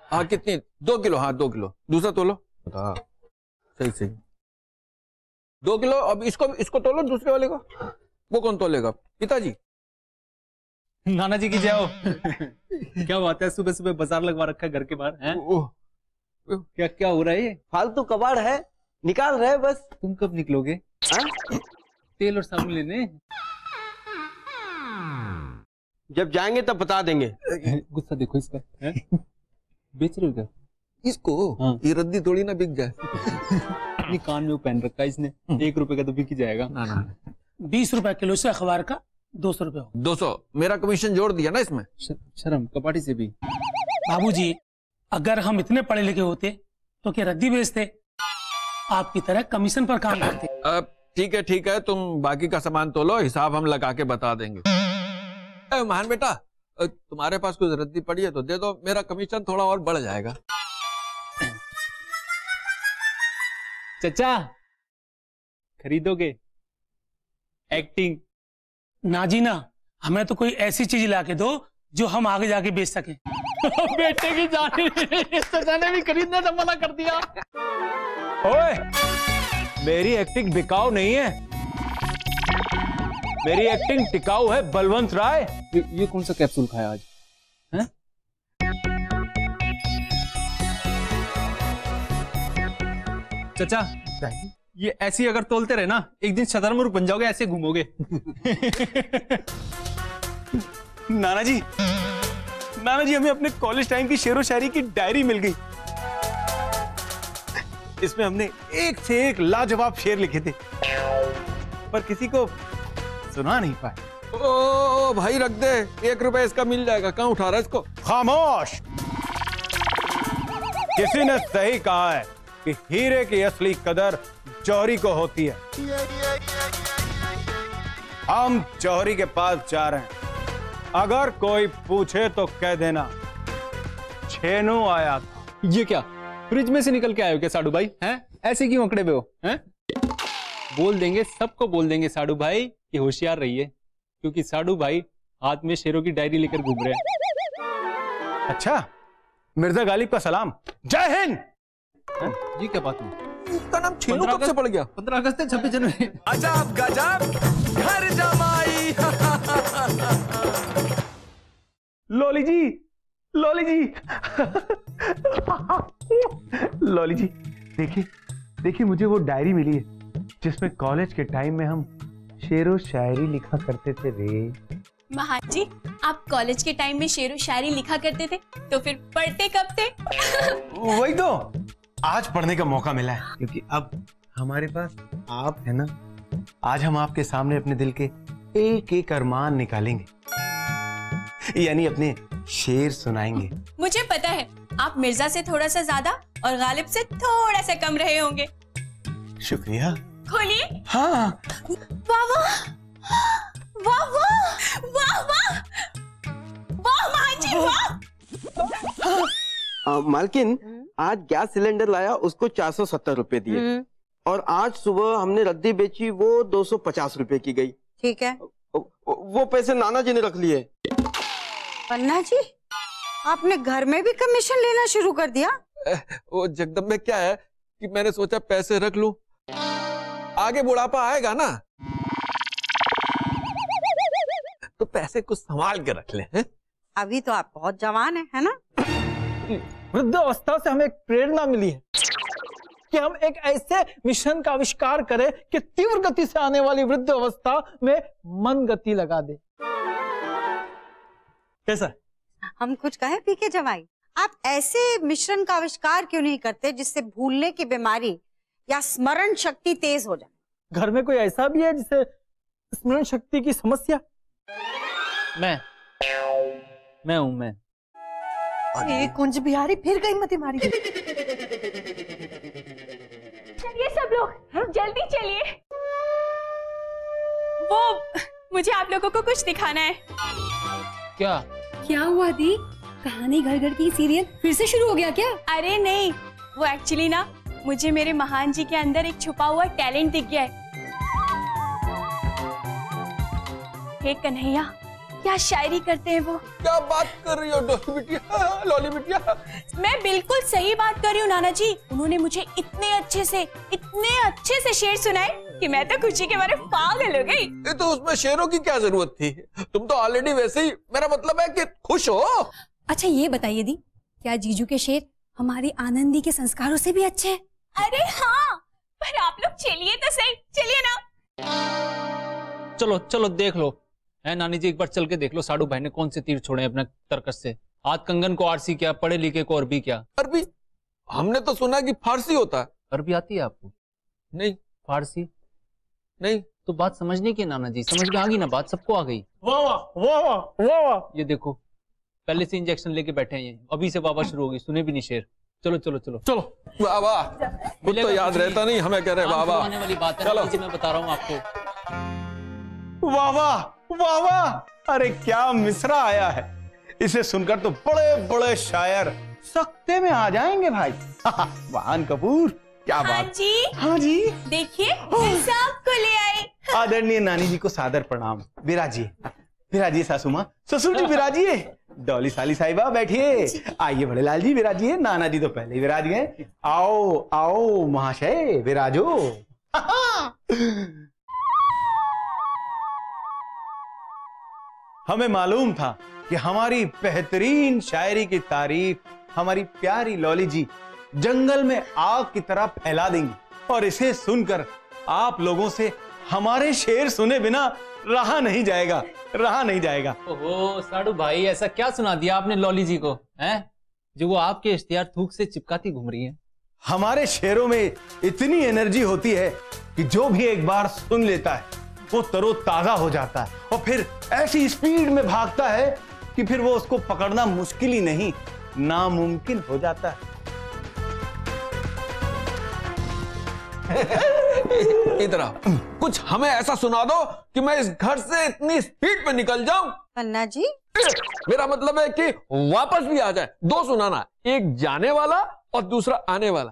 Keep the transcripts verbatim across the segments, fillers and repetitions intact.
हाँ कितनी? दो किलो। हाँ दो किलो। दूसरा तोलो। हाँ सही सही दो किलो। अब इसको इसको तोलो दूसरे वाले को। वो कौन तोलेगा? पिताजी। नाना जी की जय हो। क्या बात है, सुबह सुबह बाजार लगवा रखा है घर के बाहर हैं? क्या क्या हो रहा है? फालतू कबाड़ है, निकाल रहे बस। तुम कब निकलोगे? तेल और साबुन लेने। जब जाएंगे तब बता देंगे। गुस्सा देखो इसका। बेच रहे हो क्या इसको? हाँ। ये रद्दी थोड़ी ना बिक जाए। अपनी कान में वो पहन रखा है इसने, एक रुपए का तो बिक ही जाएगा। ना ना बीस रुपए किलो से अखबार का दो सौ रुपए। दो सौ मेरा कमीशन जोड़ दिया ना इसमें। शर्म कपाटी से भी। बाबूजी अगर हम इतने पढ़े लिखे होते तो क्या रद्दी बेचते? आपकी तरह कमीशन पर काम करते। अब ठीक है ठीक है, तुम बाकी का सामान तोलो, हिसाब हम लगा के बता देंगे। ए, महान बेटा, तुम्हारे पास कुछ रद्दी पड़ी है तो दे दो, मेरा कमीशन थोड़ा और बढ़ जाएगा। चचा खरीदोगे? एक्टिंग। ना जी ना, हमें तो कोई ऐसी चीज ला के दो जो हम आगे जाके बेच सके। बेटे की जान चचा ने भी खरीदने से मना कर दिया। ओए, मेरी एक्टिंग बिकाऊ नहीं है, मेरी एक्टिंग टिकाऊ है। बलवंत राय, ये, ये कौन सा कैप्सूल खाया आज? हैं? चचा ये ऐसी अगर तोलते रहे ना, एक दिन शतरमुर्ग बन जाओगे, ऐसे घूमोगे। नाना जी, नाना जी हमें अपने कॉलेज टाइम की शेरो शायरी की डायरी मिल गई। इसमें हमने एक से एक लाजवाब शेर लिखे थे, पर किसी को सुना नहीं पाए। ओ भाई रख दे, एक रुपए इसका मिल जाएगा। कहाँ उठा रहा है इसको? खामोश। किसी ने सही कहा है कि हीरे की असली कदर जौहरी को होती है। हम जौहरी के पास जा रहे हैं, अगर कोई पूछे तो कह देना छेनू आया था। ये क्या फ्रिज में से निकल के आए हो क्या साडू भाई? हैं? ऐसे क्यों अकड़े पे हो? हैं? बोल देंगे, सबको बोल देंगे साडू भाई कि होशियार रहिए, क्योंकि साडू भाई हाथ में शेरों की डायरी लेकर घूम रहे हैं। अच्छा, मिर्जा गालिब का सलाम। जय हिंद। ये क्या बात हुई? इसका नाम छेनू कब से पड़ गया? पंद्रह अगस्त है, छब्बीस जनवरी। अजब गजब घर जमाई। Lolly ji, Lolly ji, Lolly ji, देखिए देखिए, मुझे वो डायरी मिली है जिसमें कॉलेज के टाइम में हम शेरो शायरी लिखा करते थे रे। महान जी, आप कॉलेज के टाइम में शेरो शायरी लिखा करते थे तो फिर पढ़ते कब थे? वही तो, आज पढ़ने का मौका मिला है, क्योंकि अब हमारे पास आप है ना। आज हम आपके सामने अपने दिल के एक एक अरमान निकालेंगे, यानी अपने शेर सुनाएंगे। मुझे पता है आप मिर्जा से थोड़ा सा ज्यादा और गालिब से थोड़ा सा कम रहे होंगे। शुक्रिया। खोलिए। हाँ। वाह वाह वाह वाह वाह वाह वाह महान जी वाह। आ, मालकिन, आज गैस सिलेंडर लाया, उसको चार सौ सत्तर रुपए दिए, और आज सुबह हमने रद्दी बेची, वो दो सौ पचास रुपए की गई। ठीक है। वो पैसे नाना जी ने रख लिए। पन्ना जी, आपने घर में भी कमीशन लेना शुरू कर दिया? वो जगदम्बे क्या है कि मैंने सोचा पैसे रख लूं, आगे बुढ़ापा आएगा ना तो पैसे कुछ संभाल के रख ले। हैं? अभी तो आप बहुत जवान है, है ना? वृद्ध अवस्था से हमें एक प्रेरणा मिली है कि हम एक ऐसे मिशन का आविष्कार करें कि तीव्र गति से आने वाली वृद्ध अवस्था में मन गति लगा दे। कैसा? हम कुछ कहें पीके जवाई, आप ऐसे मिश्रण का आविष्कार क्यों नहीं करते जिससे भूलने की बीमारी या स्मरण शक्ति तेज हो जाए? घर में कोई ऐसा भी है जिसे स्मरण शक्ति की समस्या? मैं मैं हूं मैं। ये कुंज बिहारी फिर गई मती मारी। चलिए सब लोग जल्दी चलिए, वो मुझे आप लोगों को कुछ दिखाना है। क्या क्या हुआ दी? कहानी घर घर की सीरियल फिर से शुरू हो गया क्या? अरे नहीं, वो एक्चुअली ना मुझे मेरे महान जी के अंदर एक छुपा हुआ टैलेंट दिख गया है। हे कन्हैया, क्या शायरी करते हैं वो। क्या बात कर रही हो डॉली बिटिया, लॉली बिटिया? मैं बिल्कुल सही बात कर रही हूँ नाना जी। उन्होंने मुझे इतने अच्छे से इतने अच्छे से शेर सुनाए कि मैं तो खुशी के मारे पागल हो गई। ये तो उसमें शेरों की क्या जरूरत थी, तुम तो ऑलरेडी वैसे ही, मेरा मतलब है कि खुश हो। अच्छा ये बताइए दी, क्या जीजू के शेर हमारी आनंदी के संस्कारों से भी अच्छे हैं? अरे हाँ, पर आप लोग चलिए तो सही, चलिए ना। चलो चलो देख लो है नानी जी, एक बार चल के देख लो साडू भाई ने कौन से तीर छोड़े अपने तर्कस से। आज कंगन को आरसी क्या, पढ़े लिखे को अरबी क्या। अरबी? हमने तो सुना कि फारसी होता है। अरबी आती है आपको? नहीं। फारसी नहीं। तो बात समझने की नाना जी, समझ में आ गई ना बात, सबको आ गई। वाह वाह वाह वाह वाह वाह। ये देखो पहले से इंजेक्शन लेके बैठे हैं ये, अभी से बाबा शुरू होगी, सुने भी नहीं शेर। चलो चलो चलो चलो। वाह वाह, कुछ तो याद रहता नहीं हमें, कह रहे वाह वाह। आने वाली बात है नानी जी, मैं बता रहा हूँ आपको। वाह वाह वाह वाह, अरे क्या मिसरा आया है, इसे सुनकर तो बड़े बड़े शायर सख्ते में आ जाएंगे भाई। वाहन कपूर, क्या हाँ बात। जी, हाँ जी, देखिए आपको ले आई। आदरणीय नानी जी को सादर प्रणाम। विराजिए विराजिए सासू माँ, ससुर जी विराजिए, डॉली साली साहिबा बैठिए, आइए बड़े लाल जी विराजिए, नाना जी तो पहले ही विराज गए। आओ आओ महाशय विराजो। हमें मालूम था कि हमारी बेहतरीन शायरी की तारीफ हमारी प्यारी लॉली जी जंगल में आग की तरह फैला देंगी, और इसे सुनकर आप लोगों से हमारे शेर सुने बिना रहा नहीं जाएगा, रहा नहीं जाएगा। ओहो साडू भाई, ऐसा क्या सुना दिया आपने लॉली जी को, हैं जो वो आपके इश्तिहार थूक से चिपकाती घूम रही है। हमारे शेरों में इतनी एनर्जी होती है कि जो भी एक बार सुन लेता है वो तरोताजा हो जाता है, और फिर ऐसी स्पीड में भागता है कि फिर वो उसको पकड़ना मुश्किल ही नहीं, नामुमकिन हो जाता है। इधर आओ, कुछ हमें ऐसा सुना दो कि मैं इस घर से इतनी स्पीड में निकल जाऊं। पन्ना जी, मेरा मतलब है कि वापस भी आ जाए। दो सुनाना, एक जाने वाला और दूसरा आने वाला।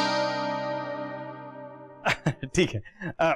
ठीक है। आ,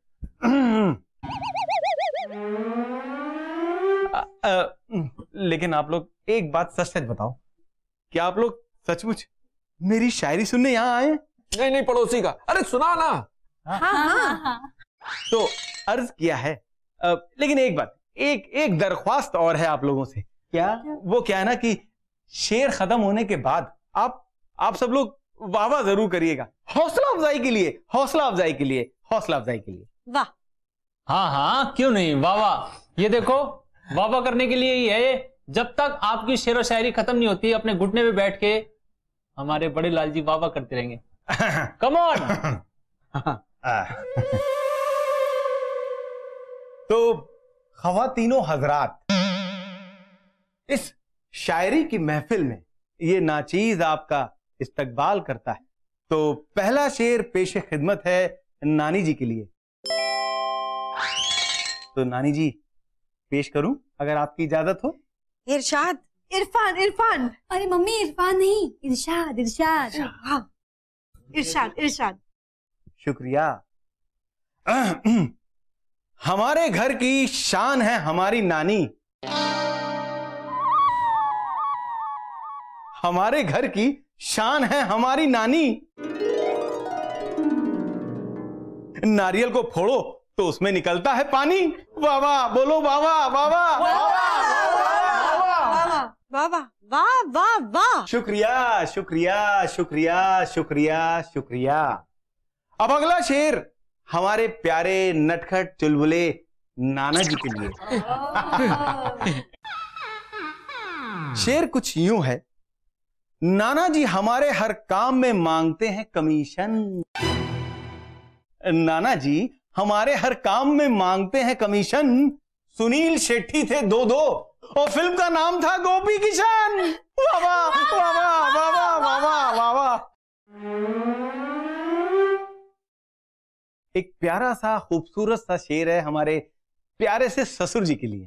आ, लेकिन आप लोग एक बात सच सच बताओ, क्या आप लोग सचमुच मेरी शायरी सुनने यहां आए? नहीं नहीं, पड़ोसी का। अरे सुना ना। हाँ हाँ हाँ। तो अर्ज किया है, आ, लेकिन एक बात, एक एक दरख्वास्त और है आप लोगों से। क्या? वो क्या है ना कि शेर खत्म होने के बाद आप आप सब लोग वाह वाह जरूर करिएगा, हौसला अफजाई के लिए, हौसला अफजाई के लिए, हौसला अफजाई के लिए। वाह। हाँ हाँ क्यों नहीं, वाह वाह। ये देखो वाह वाह करने के लिए ही है ये। जब तक आपकी शेर व शायरी खत्म नहीं होती, अपने घुटने पे बैठ के हमारे बड़े लाल जी वाह वाह करते रहेंगे। Come on. तो खवातीनों हजरात, इस शायरी की महफिल में ये नाचीज आपका इस्तकबाल करता है। तो पहला शेर पेश खिदमत है नानी जी के लिए। तो नानी जी पेश करूं अगर आपकी इजाजत हो? इरशाद। इरफान इरफान। अरे मम्मी इरफान नहीं, इरशाद इरशाद। हाँ, इरशाद इरशाद। शुक्रिया। हमारे घर की शान है हमारी नानी, हमारे घर की शान है हमारी नानी। नारियल को फोड़ो तो उसमें निकलता है पानी। वाह वाह, बोलो वाह वाह वाह वाह वाह वाह वाह वाह वाह। शुक्रिया शुक्रिया शुक्रिया शुक्रिया शुक्रिया। अब अगला शेर हमारे प्यारे नटखट चुलबुले नाना जी के लिए। शेर कुछ यूं है, नाना जी हमारे हर काम में मांगते हैं कमीशन। नाना जी हमारे हर काम में मांगते हैं कमीशन। सुनील शेट्टी थे दो दो और फिल्म का नाम था गोपी किशन। वाह वाह वाह वाह वाह वाह वाह वाह वाह। एक प्यारा सा खूबसूरत सा शेर है हमारे प्यारे से ससुर जी के लिए।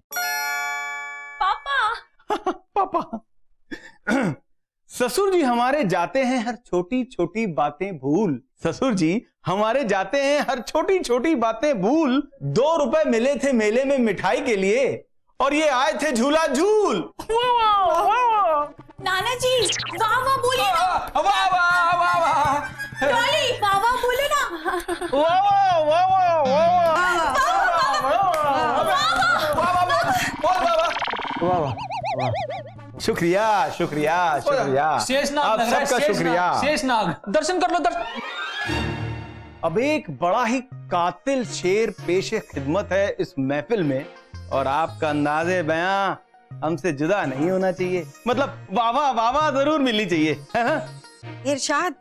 पापा। पापा। ससुर जी हमारे जाते हैं हर छोटी छोटी बातें भूल। ससुर जी हमारे जाते हैं हर छोटी छोटी बातें भूल। दो रुपए मिले थे मेले में मिठाई के लिए और ये आए थे झूला झूल। नाना जी वाह वाह बोलिए ना। वाह वाह वाह वाह। डॉली वाह वाह बोलो ना। वाह वाह वाह वाह वाह वाह। शुक्रिया शुक्रिया शुक्रिया शेषनाग आप लग रहा है, सबका शेषनाग, शुक्रिया। शेषनाग दर्शन कर लो दर्शन। अब एक बड़ा ही कातिल शेर पेशे खिदमत है इस महफिल में, और आपका अंदाजे बयां हमसे जुदा नहीं होना चाहिए। मतलब वावा वावा जरूर मिलनी चाहिए, है ना? इरशाद,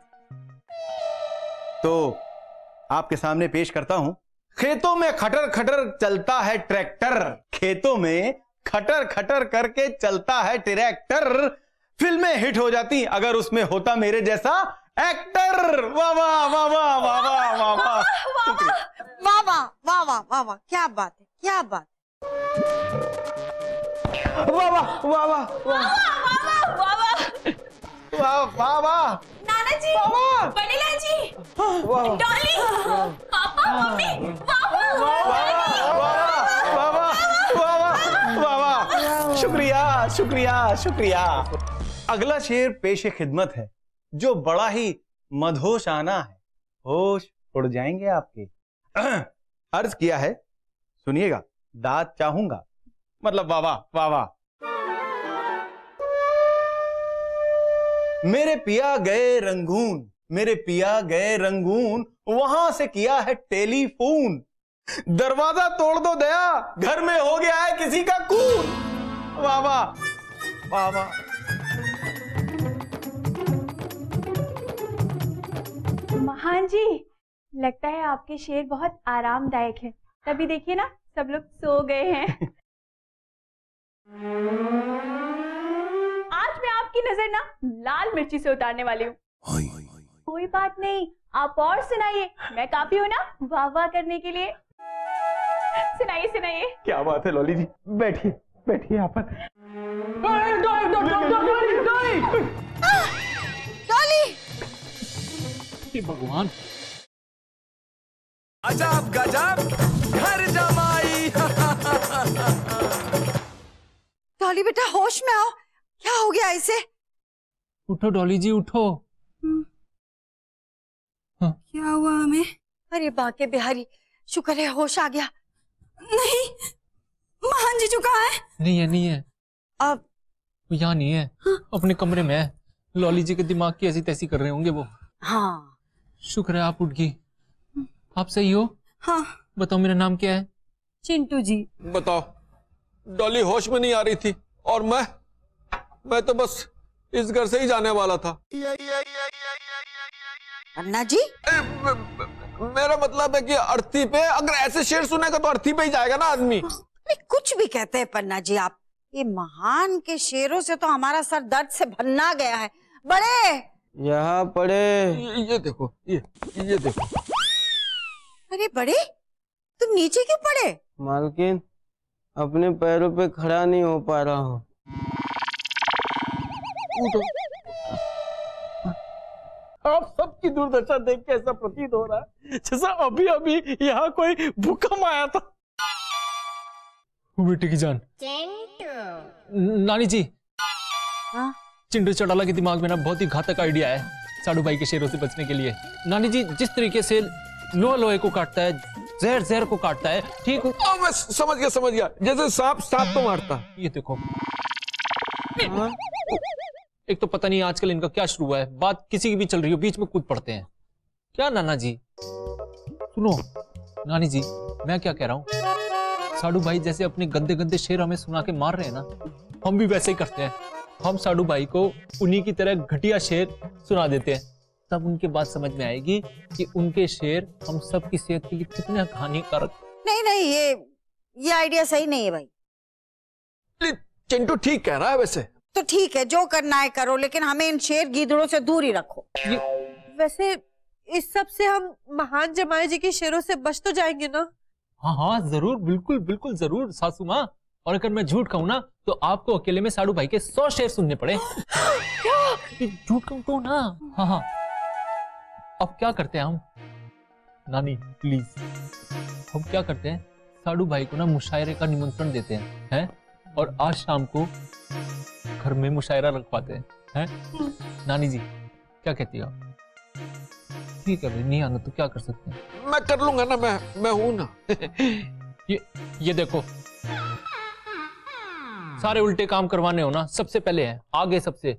तो आपके सामने पेश करता हूं, खेतों में खटर खटर चलता है ट्रैक्टर, खेतों में खटर खटर करके चलता है ट्रैक्टर, फिल्में हिट हो जाती अगर उसमें होता मेरे जैसा एक्टर। वाह वाह वाह वाह वाह वाह वाह वाह। वाह वाह वाह वाह वाह वाह, क्या बात है, क्या बात। वाह वाह वाह वाह वाह वाह वाह। नाना जी, वनीला जी, डॉली, पापा, मम्मी, शुक्रिया शुक्रिया शुक्रिया। अगला शेर पेशे खिदमत है जो बड़ा ही मधोश आना है, होश उड़ जाएंगे आपके। अर्ज किया है, सुनिएगा, दाद चाहूंगा, मतलब वाह वाह वाह वाह। मेरे पिया गए रंगून, मेरे पिया गए रंगून, वहां से किया है टेलीफोन, दरवाजा तोड़ दो दया, घर में हो गया है किसी का खून। वाह वाह वाह वाह। महान जी, लगता है आपके शेर बहुत आरामदायक है, तभी देखिए ना सब लोग सो गए हैं। आज मैं आपकी नजर ना लाल मिर्ची से उतारने वाली हूँ। कोई बात नहीं, आप और सुनाइए, मैं काफी हूँ ना वाह वाह करने के लिए। सुनाइए सुनाइए। क्या बात है लॉली जी, बैठिए बैठिए यहाँ पर। भगवान, अजब गजब घर जमाई। डॉली बेटा होश में आओ, क्या हो गया इसे? उठो डॉली जी उठो। क्या हुआ हमें? अरे बाके बिहारी, शुक्र है होश आ गया। नहीं, महान जी कहाँ है? नहीं है नहीं है, अब यहाँ नहीं है, अपने कमरे में है। लॉली जी के दिमाग की ऐसी तैसी कर रहे होंगे वो। हाँ शुक्र है आप उठ गई। आप सही हो? हाँ। बताओ मेरा नाम क्या है? चिंटू जी। बताओ, डॉली होश में नहीं आ रही थी और मैं मैं तो बस इस घर से ही जाने वाला था। अन्ना जी, ए, म, म, मेरा मतलब है कि अर्थी पे अगर ऐसे शेर सुनेगा तो अर्थी पे ही जाएगा ना आदमी। कुछ भी कहते हैं पन्ना जी आप, ये महान के शेरों से तो हमारा सर दर्द से भन्ना गया है। बड़े यहाँ पड़े। ये, ये देखो, ये ये देखो। अरे बड़े, तुम नीचे क्यों पड़े? मालकिन, अपने पैरों पे खड़ा नहीं हो पा रहा हूँ। आप सबकी दुर्दशा देख के ऐसा प्रतीत हो रहा है जैसा अभी अभी यहाँ कोई भूकंप आया था। बेटे की जान। नानी जी, हाँ? चिंटू चौटाला के दिमाग में ना बहुत ही घातक आइडिया है साडू भाई के शेरों से बचने के लिए। नानी जी, जिस तरीके से लोहा लोहे को काटता है, जहर जहर को काटता है, ठीक। ओ, मैं समझ गया समझ गया, जैसे सांप सांप को मारता। ये देखो, एक तो पता नहीं आजकल इनका क्या शुरू हुआ है, बात किसी की भी चल रही हो बीच में कूद पड़ते हैं। क्या नाना जी? सुनो नानी जी, मैं क्या कह रहा हूँ, साडू भाई जैसे अपने गंदे गंदे शेर हमें सुना के मार रहे हैं ना, हम भी वैसे ही करते हैं। हम साडू भाई को उन्हीं की तरह घटिया शेर सुना देते हैं, तब उनके बात समझ में आएगी कि उनके शेर हम सब की सेहत के लिए कितने हानिकारक। नहीं नहीं, ये ये आइडिया सही नहीं है भाई। चिंटू ठीक कह रहा है। वैसे तो ठीक है, जो करना है करो, लेकिन हमें इन शेर गीदड़ों से दूर ही रखो। वैसे इस सब से हम महान जमाई जी के शेरों से बच तो जाएंगे ना? हाँ हाँ जरूर, बिल्कुल बिल्कुल जरूर सासू माँ। और अगर मैं झूठ कहूँ ना तो आपको अकेले में साडू भाई के सौ शेर सुनने पड़े। क्या? झूठ कहूँ तो ना। हाँ हाँ, अब क्या करते हैं हम नानी, प्लीज, हम क्या करते हैं, साडू भाई को ना मुशायरे का निमंत्रण देते हैं, हैं? और आज शाम को घर में मुशायरा रखवाते हैं, हैं? नानी जी क्या कहती हो? ठीक है भाई, नहीं आना तो क्या कर सकते हैं? मैं कर लूंगा ना, मैं मैं हूं ना। ये ये देखो, सारे उल्टे काम करवाने हो ना, सबसे पहले है आगे सबसे।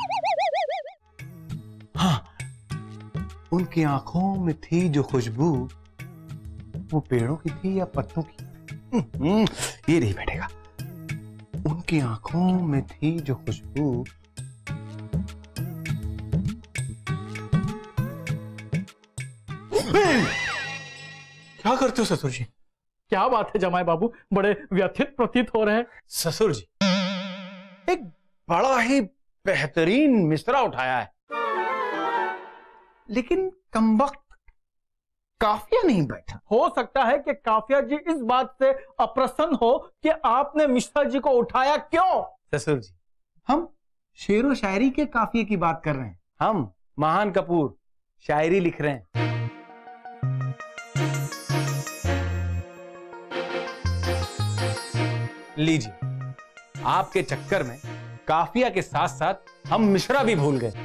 हाँ, उनकी आंखों में थी जो खुशबू, वो पेड़ों की थी या पत्तों की? हम्म, ये नहीं बैठेगा। उनकी आंखों में थी जो खुशबू, क्या करते हो ससुर जी? क्या बात है जमाई बाबू, बड़े व्यथित प्रतीत हो रहे हैं। ससुर जी, एक बड़ा ही बेहतरीन मिसरा उठाया है, लेकिन कमबख्त काफिया नहीं बैठा। हो सकता है कि काफिया जी इस बात से अप्रसन्न हो कि आपने मिश्रा जी को उठाया क्यों। ससुर जी, हम शेरो शायरी के काफिये की बात कर रहे हैं। हम महान कपूर शायरी लिख रहे हैं। लीजिए, आपके चक्कर में काफिया के साथ साथ हम मिश्रा भी भूल गए।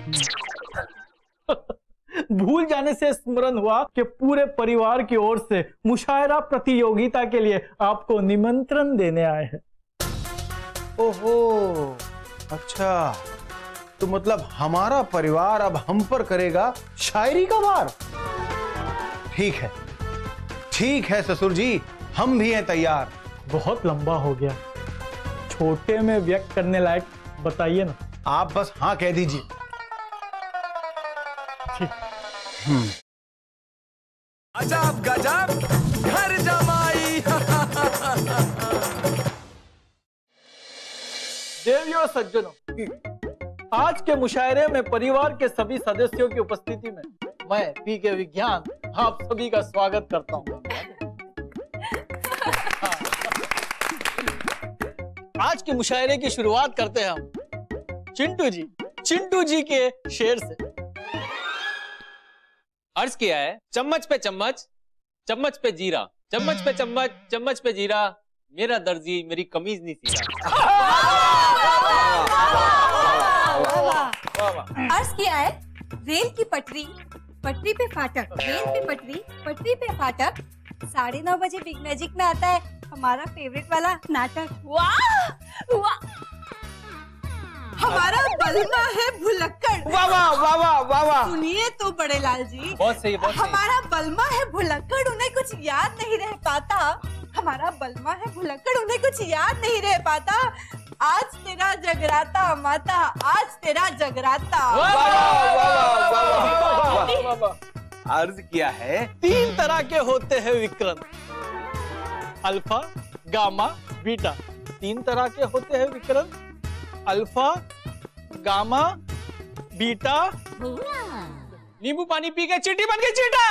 भूल जाने से स्मरण हुआ कि पूरे परिवार की ओर से मुशायरा प्रतियोगिता के लिए आपको निमंत्रण देने आए हैं। ओहो, अच्छा, तो मतलब हमारा परिवार अब हम पर करेगा शायरी का वार। ठीक है, ठीक है ससुर जी, हम भी हैं तैयार। बहुत लंबा हो गया, छोटे में व्यक्त करने लायक बताइए ना। आप बस हाँ कह दीजिए। हम्म, अजब गजब घर जमाई। देवियों सज्जनों, आज के मुशायरे में परिवार के सभी सदस्यों की उपस्थिति में मैं पी के विज्ञान आप सभी का स्वागत करता हूं। आज के मुशायरे की शुरुआत करते हैं हम चिंटू जी चिंटू जी के शेर से। अर्ज किया है, चम्मच पे चम्मच, चम्मच पे जीरा, चम्मच पे चम्मच, चम्मच पे जीरा, मेरा दर्जी मेरी कमीज नहीं सीरा। अर्ज किया है, रेल की पटरी, पटरी पे फाटक, रेल पे पटरी, पटरी पे फाटक, साढ़े नौ बजे बिग मैजिक में आता है हमारा फेवरेट वाला नाटक। वाह वाह, हमारा बलमा है भुलक्कड़। वाह वाह वाह वाह वाह वाह। सुनिए तो बड़े लाल जी, बहुत सही, बहुत सही। हमारा बलमा है भुलक्कड़, उन्हें कुछ याद नहीं रह पाता। हमारा बलमा है भुलक्कड़, उन्हें कुछ याद नहीं रह पाता। आज तेरा जगराता माता, आज तेरा जगराता। अर्ज किया है, तीन तरह के होते हैं विक्रम, अल्फा, गामा, बीटा। तीन तरह के होते हैं विक्रम, अल्फा, गामा, बीटा। नींबू पानी पी के चींटी बन के चींटा।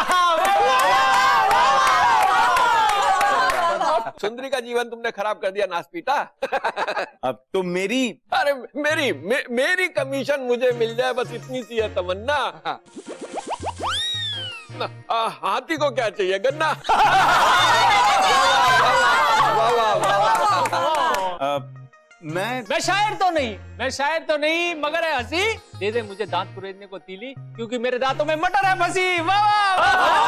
सुंदरी का जीवन तुमने खराब कर दिया नासपीटा। अब तो मेरी अरे मेरी मे, मेरी कमीशन मुझे मिल जाए, बस इतनी सी है तमन्ना। ना, आ, हाथी को क्या चाहिए, गन्ना। वाह वाह वाह। मैं मैं शायर तो नहीं, मैं शायर तो नहीं, मगर है हंसी। दे दे मुझे दांत कुरेदने को तीली, क्योंकि मेरे दांतों में मटर है फंसी। वाह।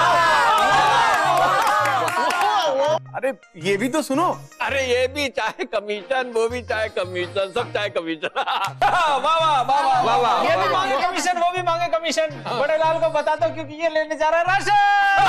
अरे ये भी तो सुनो। अरे ये भी चाहे कमीशन, वो भी चाहे कमीशन, सब चाहे कमीशन। वाह वाह वाह वाह वाह। ये भी मांगे कमीशन, वो भी मांगे कमीशन। बड़े लाल को बता दो, क्योंकि ये लेने जा रहा है राशन।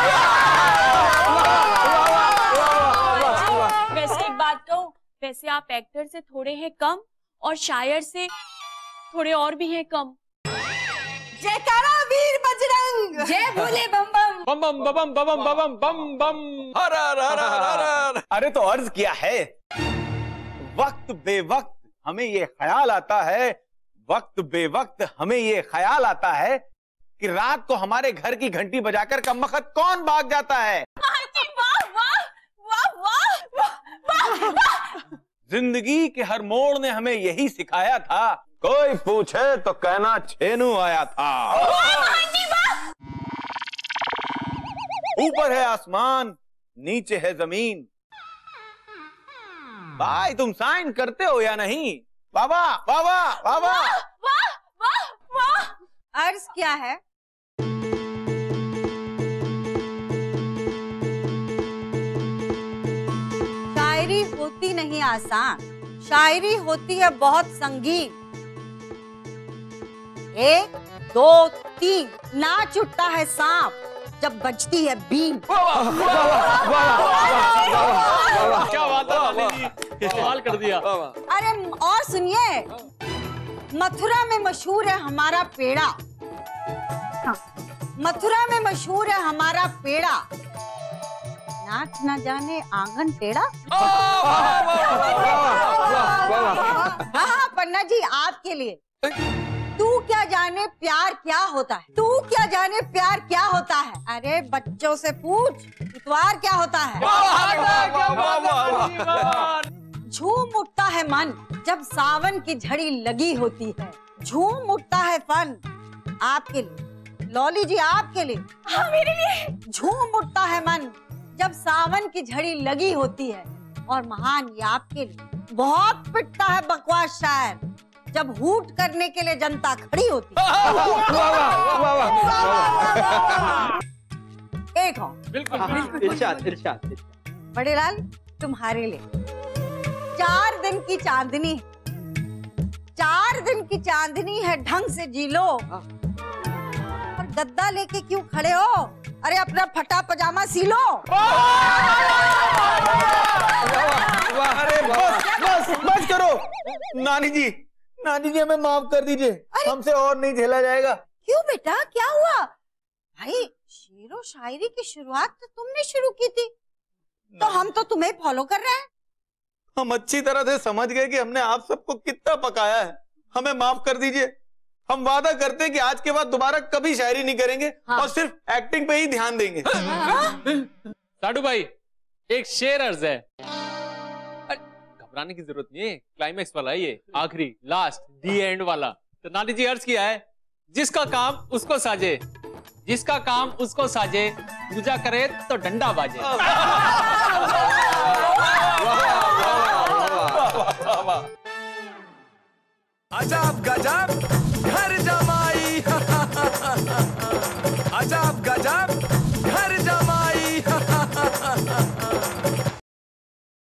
वैसे एक बात कहूँ, वैसे आप एक्टर से थोड़े हैं कम और शायर से थोड़े और भी हैं कम। जयकारा वीर बजरंग, जय भोले बम बम बम बम बम बम बम बम बम। हर हर हर हर हर। अरे तो अर्ज किया है, वक्त बेवक्त हमें ये ख्याल आता है, वक्त बेवक्त हमें ये ख्याल आता है कि रात को हमारे घर की घंटी बजाकर कमबख्त कौन भाग जाता है। वाह वाह वाह वाह वाह वाह। जिंदगी के हर मोड़ ने हमें यही सिखाया था, कोई पूछे तो कहना छेनू आया था। ऊपर है आसमान, नीचे है जमीन, भाई तुम साइन करते हो या नहीं? बाबा बाबा बाबा वाह वाह वाह। अर्ज क्या है? शायरी होती नहीं आसान, शायरी होती है बहुत संगीन। एक दो तीन नाच उठता है सांप जब बजती है बीन। क्या बात है लाली जी, कमाल कर दिया। अरे और सुनिए, मथुरा में मशहूर है हमारा पेड़ा। हाँ, मथुरा में मशहूर है हमारा पेड़ा, नाच ना जाने आंगन टेढ़ा। हाँ पन्ना जी आपके लिए। तू क्या जाने प्यार क्या होता है, तू क्या जाने प्यार क्या होता है, अरे बच्चों से पूछ इतवार क्या होता है। झूम उठता है मन जब सावन की झड़ी लगी होती है, झूम उठता है फन आपके लिए, लॉली जी आपके लिए। हाँ मेरे लिए। झूम उठता है मन जब सावन की झड़ी लगी होती है, और महान ये आपके लिए। बहुत पिटता है बकवास शायर जब हूट करने के लिए जनता खड़ी होती है। एक हो बिल्कुल इरशाद इरशाद। बड़े लाल तुम्हारे लिए। चार दिन की चांदनी, चार दिन की चांदनी है ढंग से जी लो, और गद्दा लेके क्यों खड़े हो, अरे अपना फटा पजामा सी लो। अरे बस बस बस करो नानी जी, नानी जी हमें माफ कर दीजिए, हमसे और नहीं झेला जाएगा। क्यों बेटा क्या हुआ? भाई शेरो शायरी की शुरुआत तो तुमने शुरू की थी, तो हम तो तुम्हें फॉलो कर रहे हैं। हम अच्छी तरह से समझ गए कि हमने आप सबको कितना पकाया है, हमें माफ कर दीजिए। हम वादा करते हैं कि आज के बाद दोबारा कभी शायरी नहीं करेंगे। हाँ। और सिर्फ एक्टिंग पे ही ध्यान देंगे। साडू भाई एक शेर अर्ज है, घबराने की जरूरत नहीं है, क्लाइमेक्स वाला है ये, आखिरी लास्ट दी एंड वाला। तो नानी जी अर्ज किया है, जिसका काम उसको साजे, जिसका काम उसको साजे, पूजा करे तो डंडा बाजे। अजब गजब घर जमा